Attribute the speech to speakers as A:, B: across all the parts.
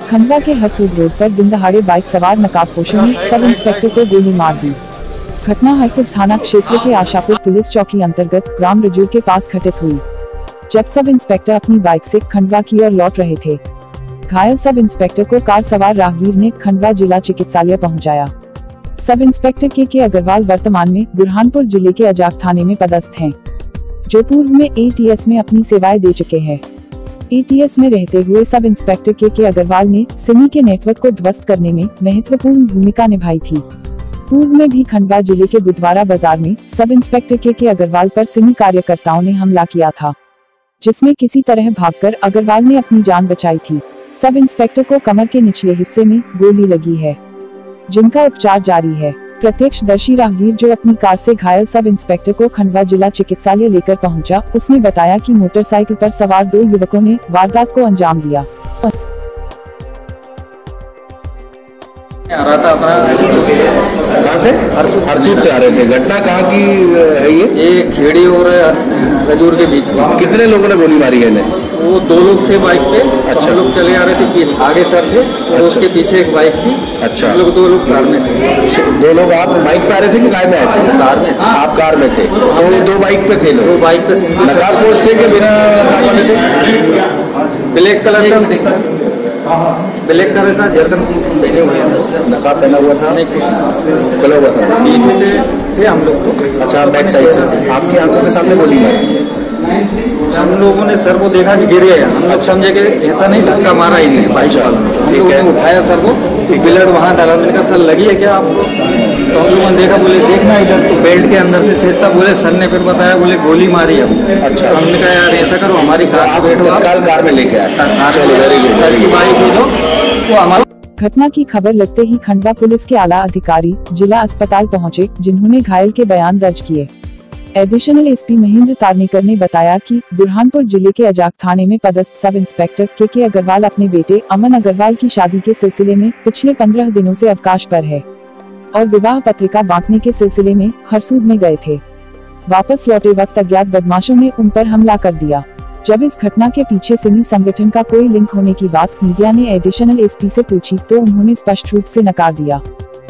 A: खंडवा के हरसूद रोड पर दिन दहाड़े बाइक सवार नकाबपोशों ने सब इंस्पेक्टर को गोली मार दी। घटना हरसूद थाना क्षेत्र के आशापुर पुलिस चौकी अंतर्गत ग्राम रजूर के पास घटित हुई, जब सब इंस्पेक्टर अपनी बाइक से खंडवा की ओर लौट रहे थे। घायल सब इंस्पेक्टर को कार सवार राहगीर ने खंडवा जिला चिकित्सालय पहुंचाया। सब इंस्पेक्टर के अग्रवाल वर्तमान में बुरहानपुर जिले के अजाक थाने में पदस्थ हैं, जो पूर्व में ATS में अपनी सेवाएं दे चुके हैं। ATS में रहते हुए सब इंस्पेक्टर के अग्रवाल ने सिमी के नेटवर्क को ध्वस्त करने में महत्वपूर्ण भूमिका निभाई थी। पूर्व में भी खंडवा जिले के बुधवारा बाजार में सब इंस्पेक्टर के अग्रवाल पर सिमी कार्यकर्ताओं ने हमला किया था, जिसमें किसी तरह भागकर अग्रवाल ने अपनी जान बचाई थी। सब इंस्पेक्टर को कमर के निचले हिस्से में गोली लगी है, जिनका उपचार जारी है। प्रत्यक्षदर्शी राहगीर जो अपनी कार से घायल सब इंस्पेक्टर को खंडवा जिला चिकित्सालय लेकर पहुंचा, उसने बताया कि मोटरसाइकिल पर सवार 2 युवकों ने वारदात को अंजाम दिया।
B: आ रहा था अपना
C: कहाँ से? हरसूद से आ रहे थे। घटना कहाँ की है
B: ये खेड़ी और रजूर के बीच में।
C: कितने लोगों ने गोली मारी है इन्हें?
B: वो 2 लोग थे बाइक पे।
C: अच्छा।
B: हम लोग चले आ रहे थे, पीछे आगे सर थे और उसके पीछे एक बाइक थी।
C: अच्छा।
B: हम लोग 2 लोग कार में थे।
C: 2 लोग आप बाइक पे आ रहे थे कि गाड़ी में आए थे?
B: कार में।
C: आप कार में थे, तो 2 बाइक पे थे लोग।
B: 2 बाइक पे
C: नकाबपोश थे कि बिना नकाब थे?
B: ब्लैक कलर का, ब्लैक कलर का जर्कन पहने हुए हैं।
C: नकाब पहना हुआ था?
B: नहीं, कुछ
C: खुला हुआ था।
B: पीछे से थे हम लोग तो।
C: अच्छा, बैक साइड से थे। आपकी आंखों के सामने गोली मारी?
B: हम लोगों ने सर को देखा कि गिर गया। हम लोग समझे कि ऐसा नहीं, धक्का मारा ही नहीं बाइक वाला। ठीक है, उठाया सर को, ब्लड वहाँ डाला। मैंने कहा सर लगी है क्या आपको? तो हम लोगों ने देखा, बोले देखना इधर, तो बेल्ट के अंदर से सेता। बोले सर ने फिर बताया, बोले गोली मारी है।
C: अच्छा।
B: हमने कहा यार ऐसा करो, हमारी कार बैठो,
C: तत्काल कार में लेके आए।
B: सर की बाइक भेजो तो हमारा।
A: घटना की खबर लगते ही खंडवा पुलिस के आला अधिकारी जिला अस्पताल पहुंचे, जिन्होंने घायल के बयान दर्ज किए। एडिशनल SP महेंद्र तारनेकर ने बताया कि बुरहानपुर जिले के अजाक थाने में पदस्थ सब इंस्पेक्टर के अग्रवाल अपने बेटे अमन अग्रवाल की शादी के सिलसिले में पिछले 15 दिनों से अवकाश पर है और विवाह पत्रिका बांटने के सिलसिले में हरसूद में गए थे। वापस लौटे वक्त अज्ञात बदमाशों ने उन पर हमला कर दिया। जब इस घटना के पीछे सिमी संगठन का कोई लिंक होने की बात मीडिया ने एडिशनल SP से पूछी, तो उन्होंने स्पष्ट रूप से नकार दिया।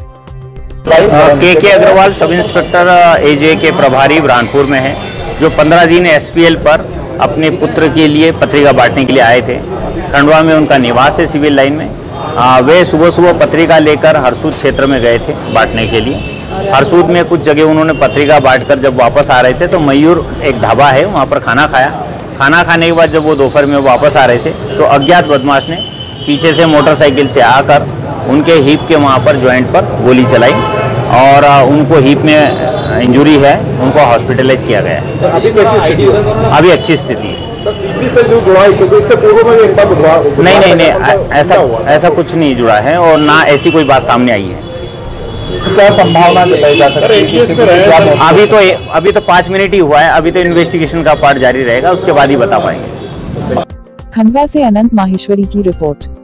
D: के अग्रवाल सब इंस्पेक्टर AJ के प्रभारी बुरहानपुर में है, जो 15 दिन SPL पर अपने पुत्र के लिए पत्रिका बांटने के लिए आए थे। खंडवा में उनका निवास है, सिविल लाइन में। वे सुबह सुबह पत्रिका लेकर हरसूद क्षेत्र में गए थे बांटने के लिए। हरसूद में कुछ जगह उन्होंने पत्रिका बांटकर जब वापस आ रहे थे, तो मयूर एक ढाबा है, वहाँ पर खाना खाया। खाना खाने के बाद जब वो दोपहर में वापस आ रहे थे, तो अज्ञात बदमाश ने पीछे से मोटरसाइकिल से आकर उनके हिप के वहाँ पर जॉइंट पर गोली चलाई और उनको हिप में इंजरी है, उनको हॉस्पिटलाइज किया गया है।
C: अभी कैसी स्थिति है?
D: अभी अच्छी स्थिति है।
C: सर, सीपी से जो जुड़ा है, क्योंकि इससे पूर्व में एक बार
D: नहीं, ऐसा कुछ नहीं जुड़ा है और ना ऐसी कोई बात सामने आई है।
C: क्या संभावना बताई जा सकती है?
D: अभी तो 5 मिनट ही हुआ है। अभी तो इन्वेस्टिगेशन का पार्ट जारी रहेगा, उसके बाद ही बता पाएंगे।
A: खंडवा से अनंत माहेश्वरी की रिपोर्ट।